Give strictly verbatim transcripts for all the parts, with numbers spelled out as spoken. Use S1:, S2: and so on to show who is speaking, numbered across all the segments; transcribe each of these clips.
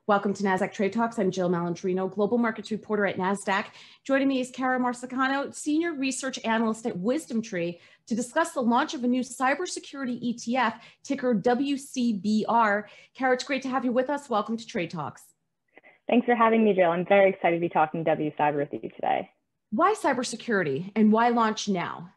S1: Welcome to Nasdaq Trade Talks. I'm Jill Malandrino, Global Markets Reporter at Nasdaq. Joining me is Marciscano, Senior Research Analyst at WisdomTree, to discuss the launch of a new cybersecurity E T F, ticker W C B R. Kara, it's great to have you with us. Welcome to Trade Talks.
S2: Thanks for having me, Jill. I'm very excited to be talking W Cyber with you today.
S1: Why cybersecurity and why launch now?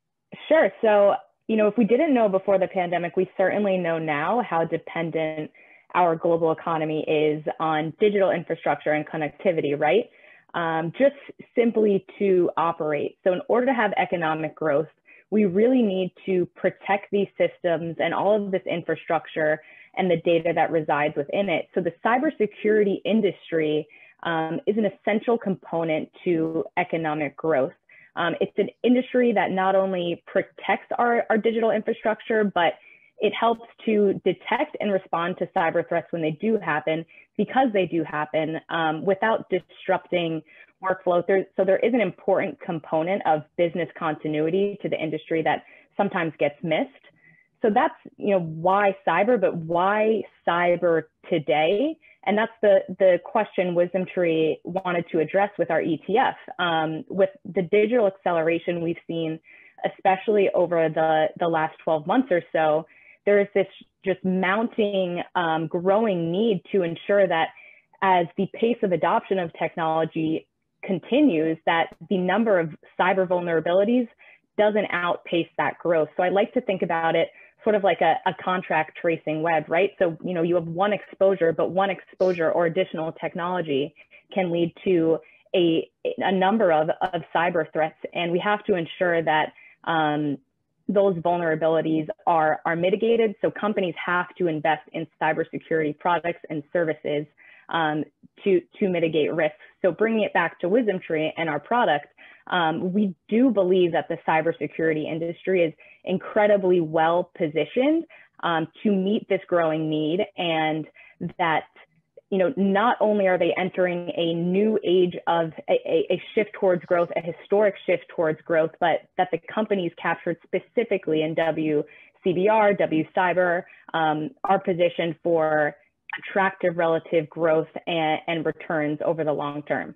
S2: Sure. So, you know, if we didn't know before the pandemic, we certainly know now how dependent our global economy is on digital infrastructure and connectivity, right? Um, just simply to operate. So in order to have economic growth, we really need to protect these systems and all of this infrastructure and the data that resides within it. So the cybersecurity industry um, is an essential component to economic growth. Um, it's an industry that not only protects our, our digital infrastructure, but it helps to detect and respond to cyber threats when they do happen, because they do happen, um, without disrupting workflow. There, so there is an important component of business continuity to the industry that sometimes gets missed. So that's, you know, why cyber, but why cyber today? And that's the, the question WisdomTree wanted to address with our E T F. Um, with the digital acceleration we've seen, especially over the, the last twelve months or so, there is this just mounting, um, growing need to ensure that as the pace of adoption of technology continues, that the number of cyber vulnerabilities doesn't outpace that growth. So I like to think about it sort of like a, a contract tracing web, right? So, you know, you have one exposure, but one exposure or additional technology can lead to a, a number of, of cyber threats. And we have to ensure that um, those vulnerabilities are, are mitigated. So companies have to invest in cybersecurity products and services um, to, to mitigate risks. So bringing it back to WisdomTree and our product, um, we do believe that the cybersecurity industry is incredibly well positioned um, to meet this growing need, and that, you know, not only are they entering a new age of a, a shift towards growth, a historic shift towards growth, but that the companies captured specifically in W C B R, W Cyber, um, are positioned for attractive relative growth and, and returns over the long term.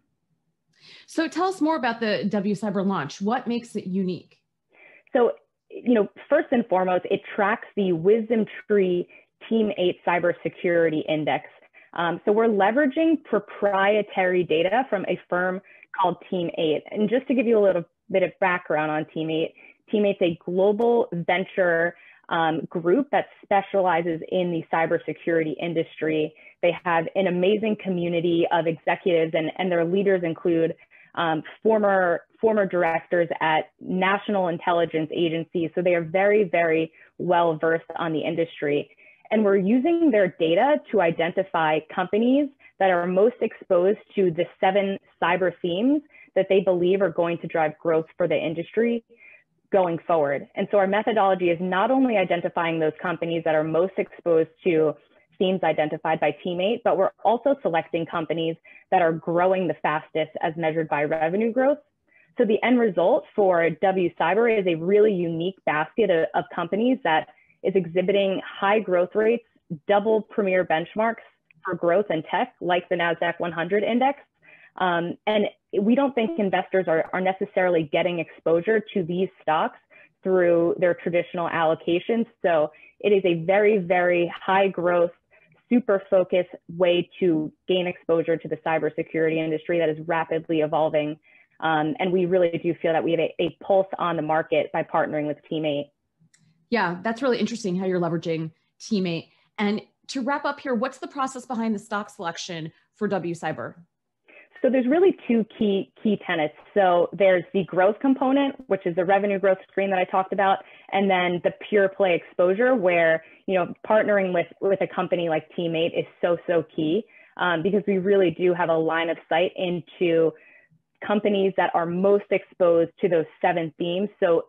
S1: So tell us more about the W Cyber launch. What makes it unique?
S2: So, you know, first and foremost, it tracks the WisdomTree Team eight Cybersecurity Index. Um, so we're leveraging proprietary data from a firm called Team eight. And just to give you a little bit of background on Team eight, Team eight's a global venture um, group that specializes in the cybersecurity industry. They have an amazing community of executives, and, and their leaders include um, former, former directors at national intelligence agencies. So they are very, very well versed on the industry. And we're using their data to identify companies that are most exposed to the seven cyber themes that they believe are going to drive growth for the industry going forward. And so our methodology is not only identifying those companies that are most exposed to themes identified by Team eight, but we're also selecting companies that are growing the fastest as measured by revenue growth. So the end result for W Cyber is a really unique basket of, of companies that is exhibiting high growth rates, double premier benchmarks for growth and tech, like the Nasdaq one hundred index. Um, and we don't think investors are, are necessarily getting exposure to these stocks through their traditional allocations. So it is a very, very high growth, super focused way to gain exposure to the cybersecurity industry that is rapidly evolving. Um, and we really do feel that we have a, a pulse on the market by partnering with Team eight.
S1: Yeah, that's really interesting how you're leveraging Team eight. And to wrap up here, what's the process behind the stock selection for W Cyber?
S2: So there's really two key key tenets. So there's the growth component, which is the revenue growth screen that I talked about, and then the pure play exposure, where, you know, partnering with with a company like Team eight is so so key, um, because we really do have a line of sight into companies that are most exposed to those seven themes. So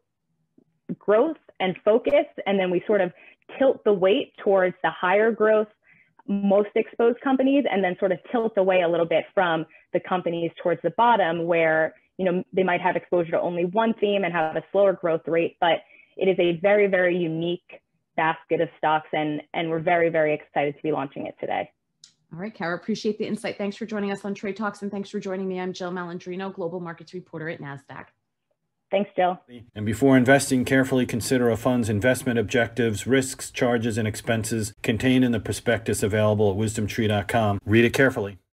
S2: growth and focus, and then we sort of tilt the weight towards the higher growth, most exposed companies, and then sort of tilt away a little bit from the companies towards the bottom, where, you know, they might have exposure to only one theme and have a slower growth rate, but it is a very, very unique basket of stocks, and, and we're very, very excited to be launching it today.
S1: All right, Kara, appreciate the insight. Thanks for joining us on Trade Talks, and thanks for joining me. I'm Jill Malandrino, Global Markets Reporter at Nasdaq.
S2: Thanks, Jill.
S3: And before investing, carefully consider a fund's investment objectives, risks, charges, and expenses contained in the prospectus available at wisdom tree dot com. Read it carefully.